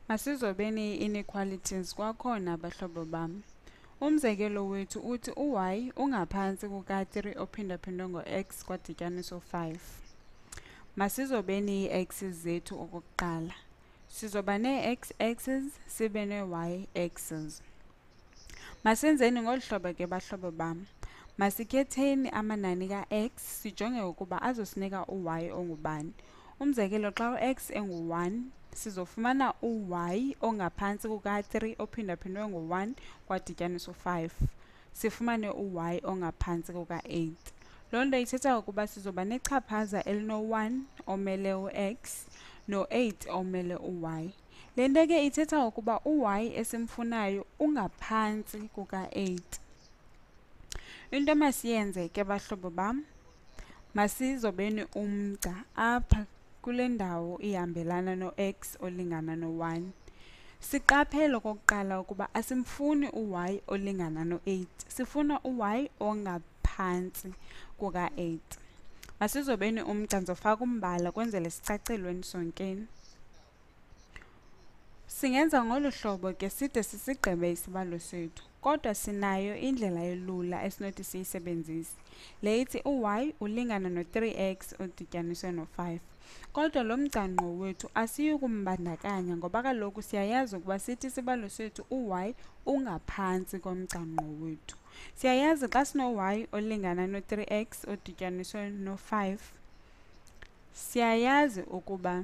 Masizobeni inequalities kwakhona bahlobo bam. Umzekelo wethu uthi u-y ungaphansi kuka-3 ophindaphindwe ngo-x kwadityaniswa 5. Masizobeni ii-x's zethu okokuqala. Sizoba nee-x-axes sibe nee-y axes. Masenzeni ngolu hlobo ke bahlobo bam. Masikhetheni amanani ka-x sijonge ukuba azosinika u-y ongubani. Umzekelo xa u-x engu-1 sizofumana u-y ongaphantsi kuka-3 ophindaphindwe ngo-1 kwadityaniswa 5. Sifumane u-y ongaphantsi kuka-8. Loo nto ithetha ukuba sizoba nechaphaza elino-1 omele u-x no-8 omele u-y. Le nto ke ithetha ukuba u-y esimfunayo ungaphantsi kuka-8. Into masiyenze ke bahlobo bam, masizobeni umgca apha kule ndawo ihambelana no-x olingana no-1. Siqaphele okokuqala ukuba asimfuni u-y olingana no-8, sifuna u-y ongaphantsi kuka-8. Masizobeni umgca ndizofaka umbala kwenzele sicacelweni sonkeni. Singenza ngolu hlobo ke side sisigqibe isibalo sethu, kodwa sinayo indlela elula esinothi siyisebenzise. Le ithi u-y ulingana no-3x odityaniswe no-5. Kodwa lo mgca-ngqo wethu asiyi kumbandakanya ngoba kaloku siyayazi ukuba sithi isibalo sethu u-y ungaphantsi komgca-ngqo wethu. Siyayazi xa sino-y olingana no-3x odityaniswe no-5, siyayazi ukuba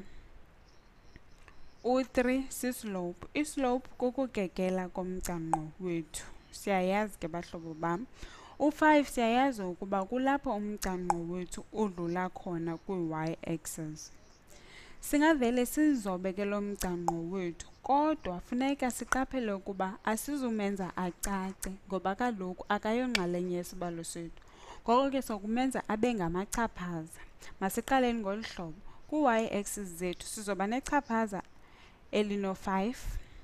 u-3 sislope. Islope kukukekela komgca-ngqo wethu. Siyayazi ke bahlobo bam. U-5 siyayazi ukuba kulapho umgca-ngqo wethu udlula khona kwi-y axis. Singavele sizobe ke lo mgca-ngqo wethu, kodwa funeka siqaphele ukuba asizumenza acace ngoba kaloku akayonxalenye yesibalo sethu. Ngoko ke sokumenza abe ngamachaphaza. Masiqaleni ngolu hlobo. Kwi-y axis zethu sizoba nechaphaza elino-5.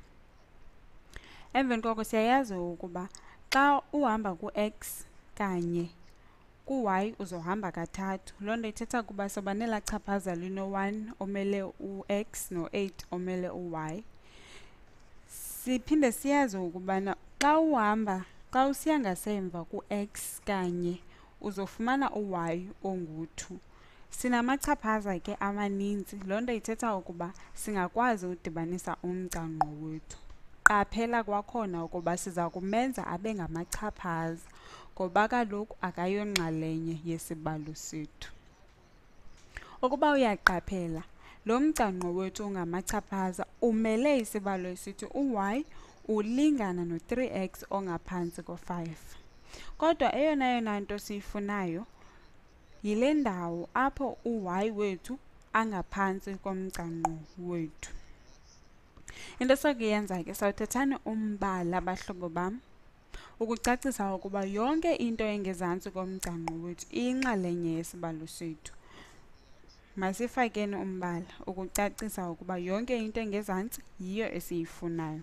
Emveni koko siyayazi ukuba xa uhamba ku-x kanye, ku-y uzohamba kathathu. Loo nto ithetha ukuba soba nelaa chaphaza lino-1 omele u-x no-8 omele u-y. Siphinde siyazi ukubana xa usiya ngasemva ku-x kanye uzofumana u-y ongu-2. Sinamachaphaza ke amaninzi, loo nto ithetha ukuba singakwazi udibanisa umgca-ngqo wethu. Qaphela kwakhona ukuba siza kumenza abe ngamachaphaza ngoba kaloku akayonxalenye yesibalo sethu. Ukuba uyaqaphela, lo mgca-ngqo wethu ungamachaphaza umele isibalo esithi u-y ulingana no-3x ongaphantsi ko-5. Kodwa eyona nto siyifunayo yile ndawo apho u-y wethu angaphantsi komgca-ngqo wethu. Into sokuyenza ke sawuthathani umbala bahlobo bam ukucacisa ukuba yonke into engezantsi komgca-ngqo wethu iyinxalenye yesibalo sethu. Masifakeni umbala ukucacisa ukuba yonke into engezantsi yiyo esiyifunayo.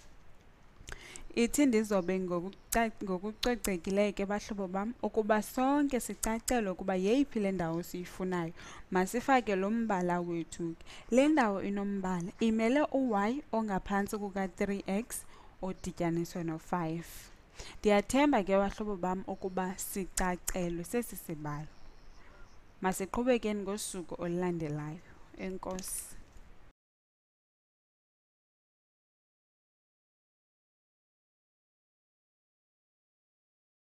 Ithi ndizobe ngokucocekileyo ke bahlobo bam ukuba sonke sicacelwe ukuba yeyiphi le ndawo siyifunayo. Masifake lo mbala wethu. Le ndawo inombala imele u-y ongaphantsi kuka-3x odityaniswe no-5. Ndiyathemba ke bahlobo bam ukuba sicacelwe sesi sibalo. Masiqhubekeni ngosuku olulandelayo. Enkosi.